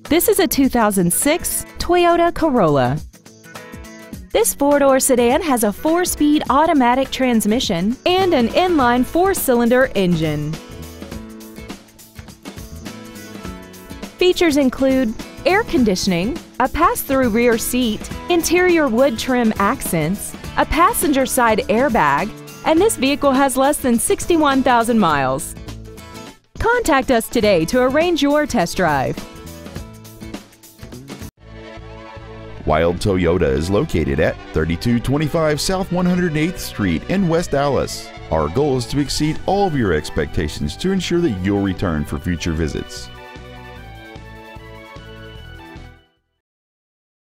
This is a 2006 Toyota Corolla. This four-door sedan has a 4-speed automatic transmission and an inline 4-cylinder engine. Features include air conditioning, a pass-through rear seat, interior wood trim accents, a passenger side airbag, and this vehicle has less than 61,000 miles. Contact us today to arrange your test drive. Wild Toyota is located at 3225 South 108th Street in West Dallas. Our goal is to exceed all of your expectations to ensure that you'll return for future visits.